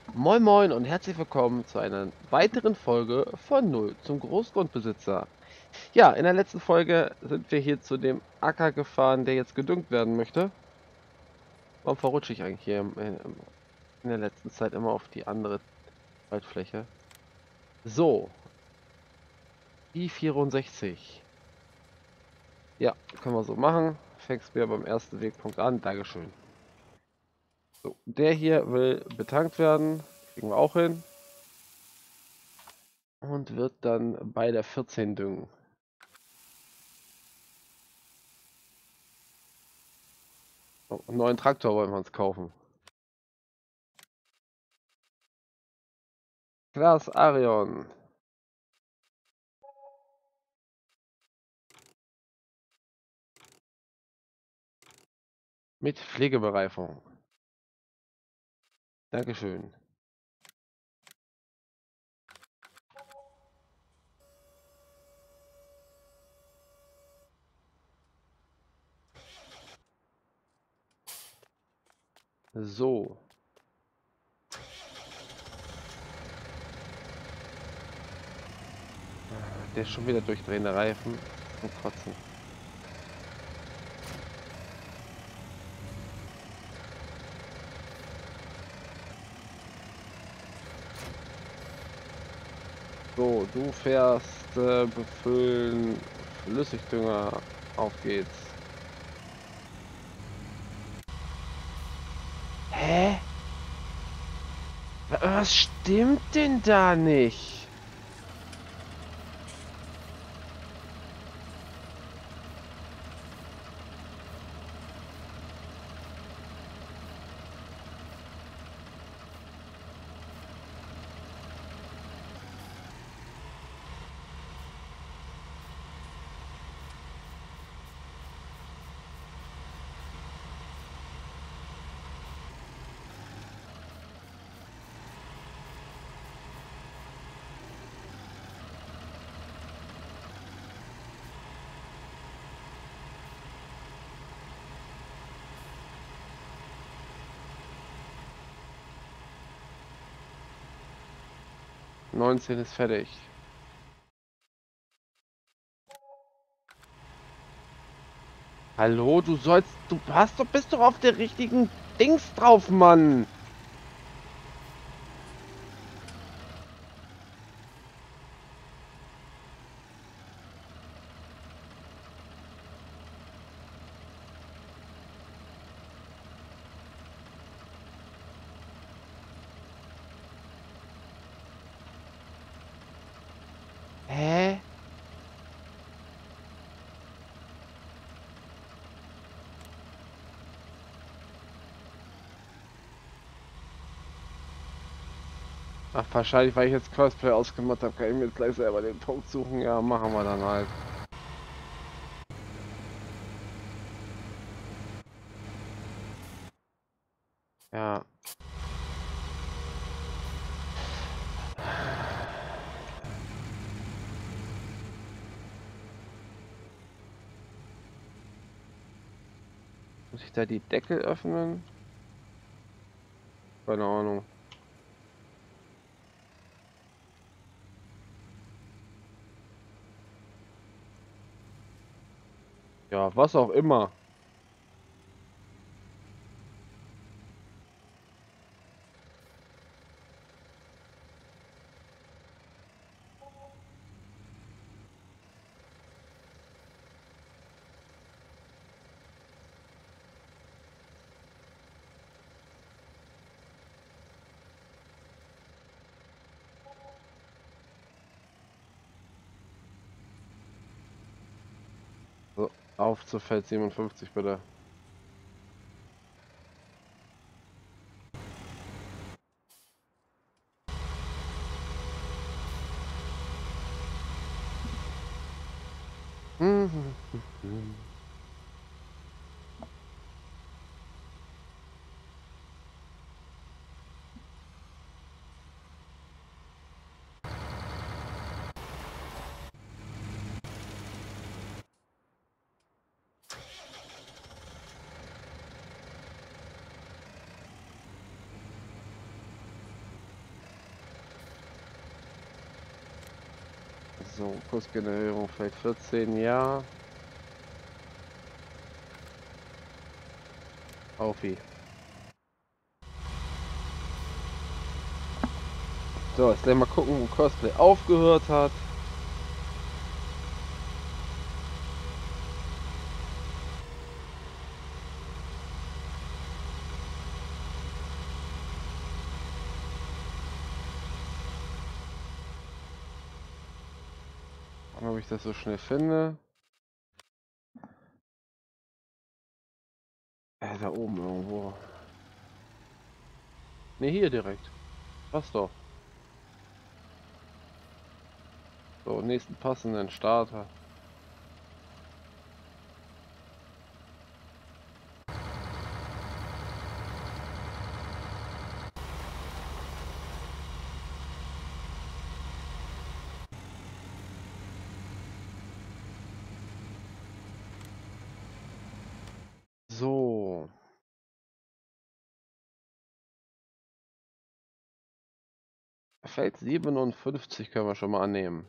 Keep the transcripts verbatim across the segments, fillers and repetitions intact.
Moin Moin und herzlich willkommen zu einer weiteren Folge von Null zum Großgrundbesitzer. Ja, in der letzten Folge sind wir hier zu dem Acker gefahren, der jetzt gedüngt werden möchte. Warum verrutsche ich eigentlich hier im, äh, im- in der letzten Zeit immer auf die andere Waldfläche? So, I vierundsechzig. Ja, können wir so machen. Fängst mir beim ersten Wegpunkt an. Dankeschön. So, der hier will betankt werden. Kriegen wir auch hin. Und wird dann bei der vierzehn düngen. Oh, einen neuen Traktor wollen wir uns kaufen. Klaas Arion mit Pflegebereifung. Dankeschön. So. Der ist schon wieder durchdrehende Reifen. Und kotzen. So, du fährst äh, befüllen Flüssigdünger. Auf geht's. Hä? Wa- Was stimmt denn da nicht? neunzehn ist fertig. Hallo, du sollst, du hast doch, bist doch auf der richtigen Dings drauf, Mann. Hä? Ach, wahrscheinlich, weil ich jetzt Crossplay ausgemacht habe, kann ich mir jetzt gleich selber den Punkt suchen. Ja, machen wir dann halt. Ja. Muss ich da die Deckel öffnen? Keine Ahnung. Ja, was auch immer. So, auf zu Feld siebenundfünfzig bitte. So, Kursgenerierung Feld vierzehn, ja. Aufi. So, jetzt gleich mal gucken, wo Cosplay aufgehört hat. Ob ich das so schnell finde. Äh, da oben irgendwo. Ne, hier direkt. Passt doch. So, nächsten passenden Starter. So. Feld siebenundfünfzig können wir schon mal annehmen.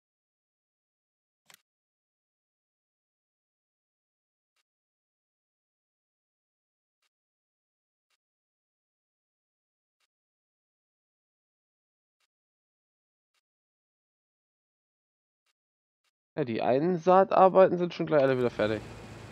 Ja, die Einsaatarbeiten sind schon gleich alle wieder fertig.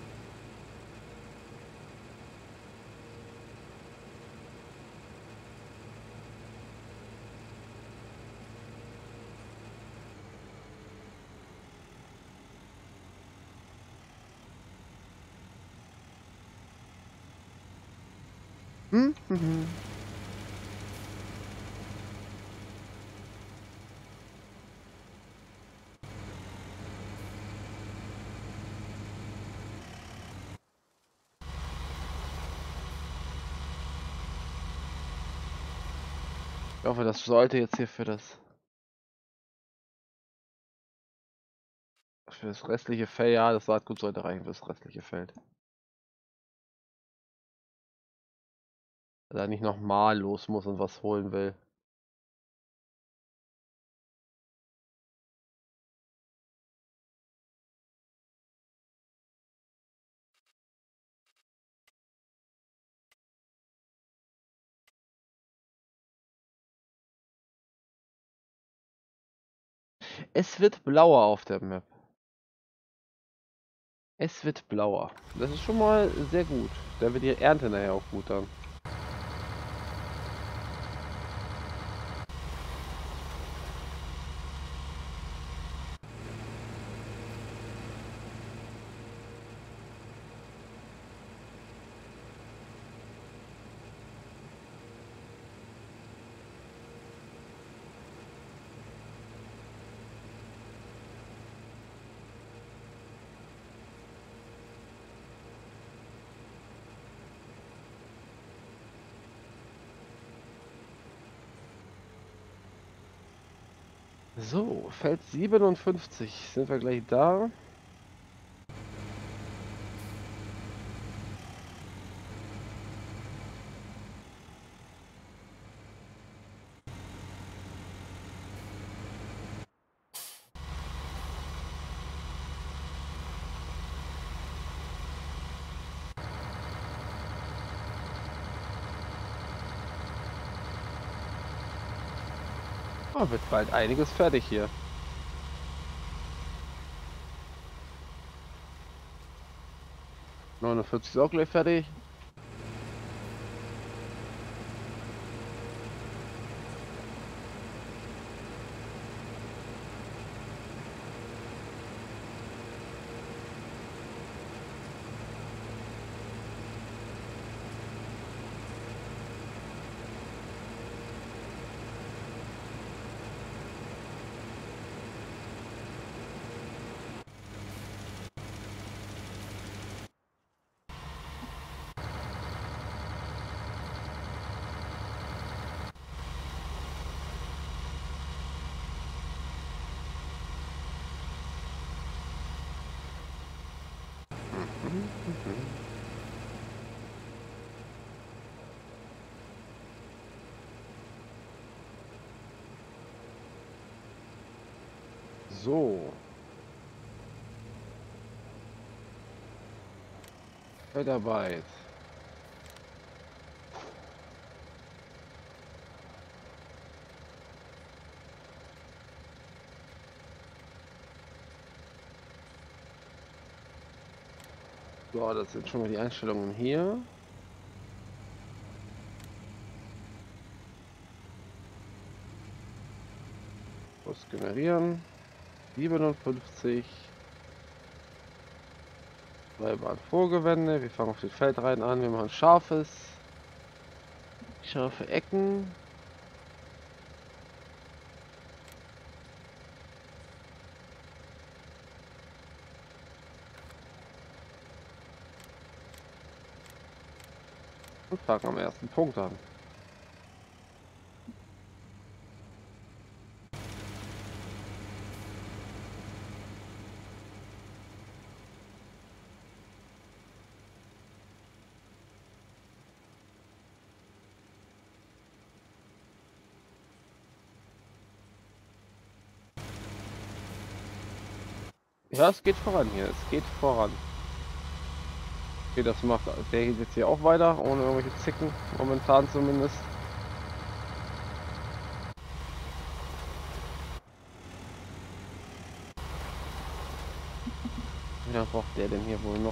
Hm? Mhm. Ich hoffe, das sollte jetzt hier für das für das restliche Feld, ja, das Saatgut sollte reichen für das restliche Feld. Dass er nicht nochmal los muss und was holen will. Es wird blauer auf der Map. Es wird blauer. Das ist schon mal sehr gut. Da wird die Ernte nachher auch gut dann. So, Feld siebenundfünfzig. Sind wir gleich da? Oh, wird bald einiges fertig hier. neunundvierzig ist auch gleich fertig. So. Feldarbeit. So, das sind schon mal die Einstellungen hier. Was generieren? siebenundfünfzig. Zwei Bahn Vorgewände. Wir fangen auf den Feldreihen an. Wir machen scharfes. Scharfe Ecken. Und fangen am ersten Punkt an. Ja, es geht voran hier. Es geht voran. Okay, das macht der geht jetzt hier auch weiter, ohne irgendwelche Zicken. Momentan zumindest. Wie lange braucht der denn hier wohl noch?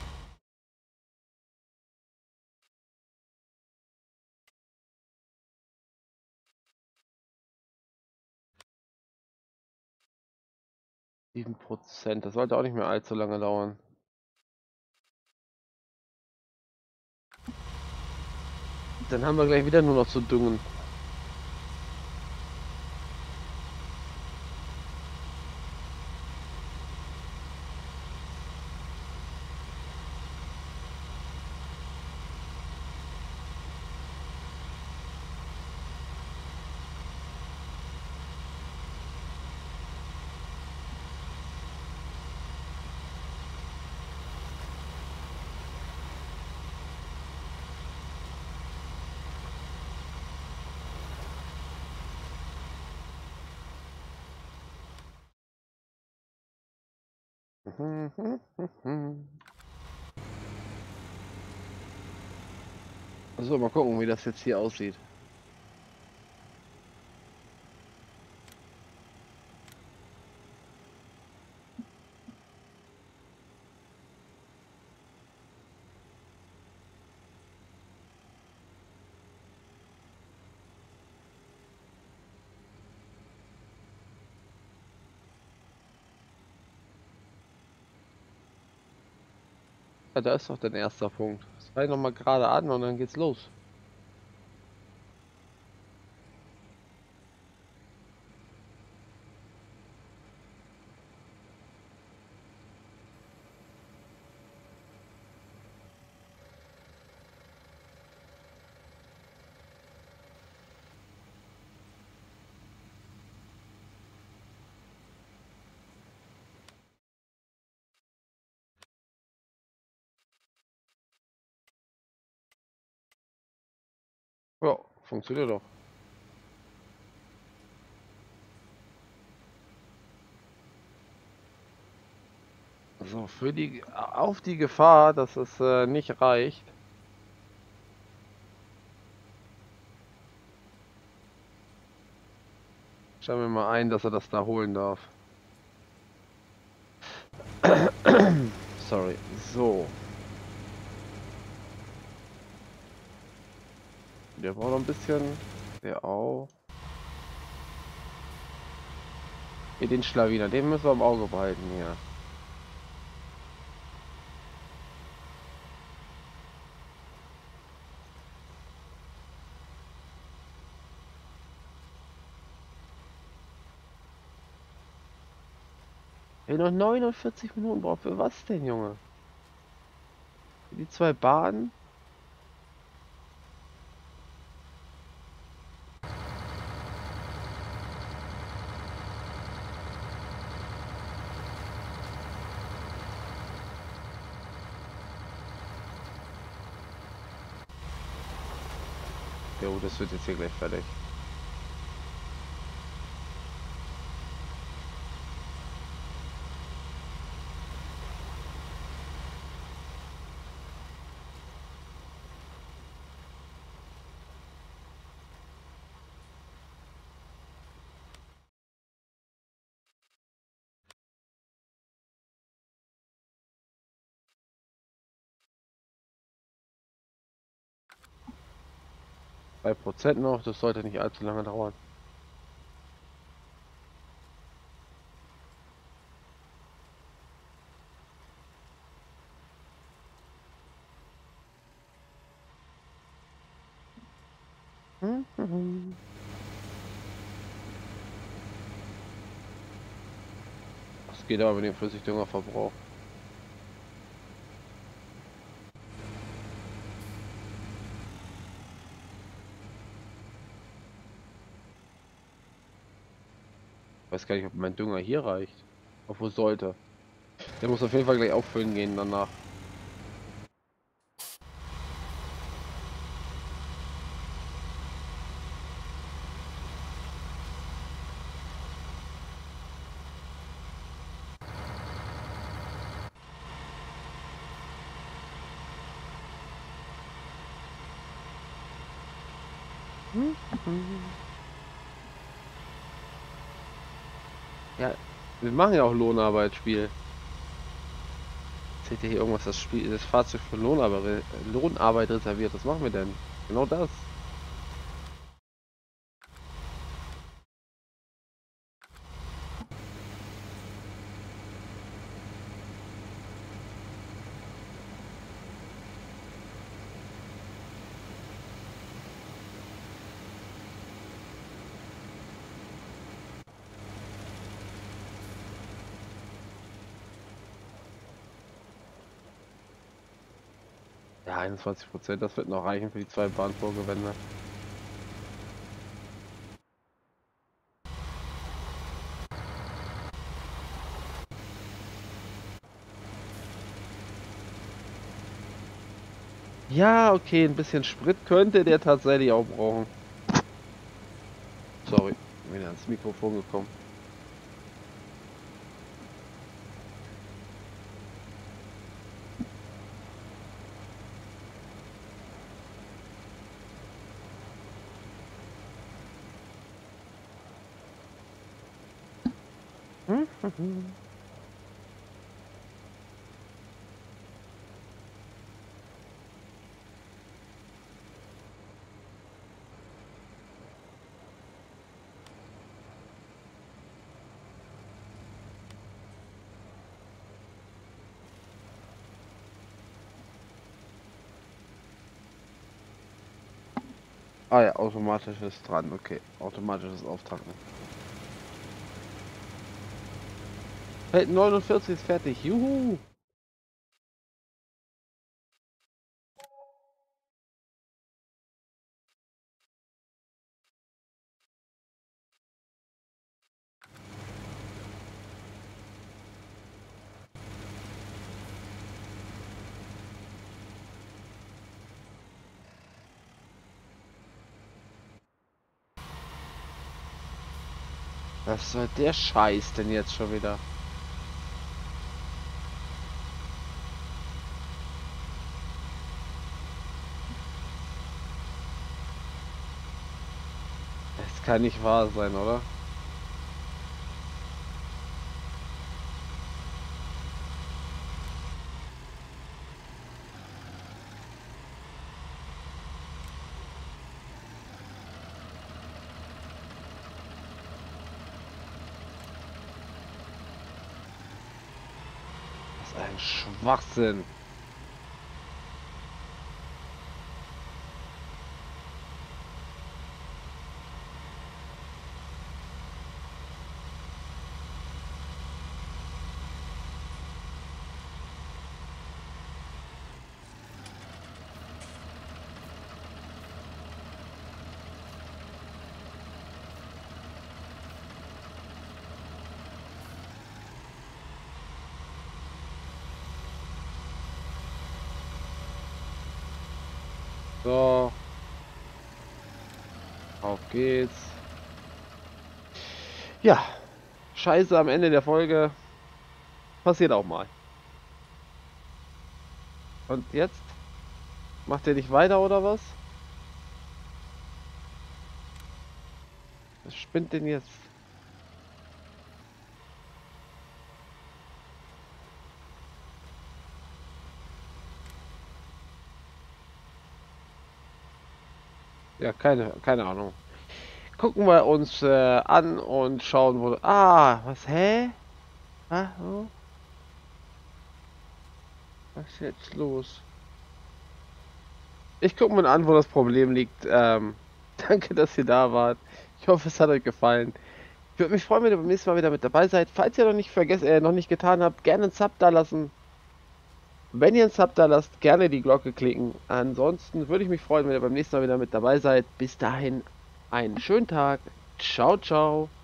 sieben Prozent. Das sollte auch nicht mehr allzu lange dauern. Dann haben wir gleich wieder nur noch zu düngen. So, mal gucken, wie das jetzt hier aussieht. Ja, da ist doch dein erster Punkt. Sei noch mal gerade an und dann geht's los. Ja, funktioniert doch. So, für die auf die Gefahr, dass es äh, nicht reicht. Schauen wir mal ein, dass er das da holen darf. Sorry. So. Der braucht noch ein bisschen. Der auch. Hier den Schlawiner, den müssen wir im Auge behalten hier. Wer noch neunundvierzig Minuten braucht, für was denn, Junge? Für die zwei Bahnen? Jo, das wird jetzt hier gleich fertig. zwei Prozent noch, das sollte nicht allzu lange dauern. Mhm. Das geht aber mit dem Flüssigdüngerverbrauch. Ich weiß gar nicht, ob mein Dünger hier reicht. Obwohl sollte. Der muss auf jeden Fall gleich auffüllen gehen danach. Mhm. Ja, wir machen ja auch Lohnarbeitsspiel. Seht ihr hier irgendwas, das Spiel, das Fahrzeug für Lohnarbeit, Lohnarbeit reserviert? Was machen wir denn? Genau das. Ja, einundzwanzig Prozent, das wird noch reichen für die zwei Bahnvorgewände. Ja, okay, ein bisschen Sprit könnte der tatsächlich auch brauchen. Sorry, bin wieder ans Mikrofon gekommen. Hm? Ah ja, automatisches dran, okay. Automatisches Auftanken. Feld neunundvierzig ist fertig, juhu! Was soll der Scheiß denn jetzt schon wieder? Das kann nicht wahr sein, oder? Was ein Schwachsinn. So, auf geht's. Ja, Scheiße am Ende der Folge. Passiert auch mal. Und jetzt? Macht ihr nicht weiter oder was? Was spinnt denn jetzt? Ja, keine, keine Ahnung. Gucken wir uns äh, an und schauen, wo... Ah, was, hä? Ah, oh, was ist jetzt los? Ich gucke mir an, wo das Problem liegt. Ähm, danke, dass ihr da wart. Ich hoffe, es hat euch gefallen. Ich würde mich freuen, wenn ihr beim nächsten Mal wieder mit dabei seid. Falls ihr noch nicht vergessen, äh, noch nicht getan habt, gerne einen Sub da lassen. Wenn ihr einen Sub da lasst, gerne die Glocke klicken. Ansonsten würde ich mich freuen, wenn ihr beim nächsten Mal wieder mit dabei seid. Bis dahin einen schönen Tag. Ciao, ciao.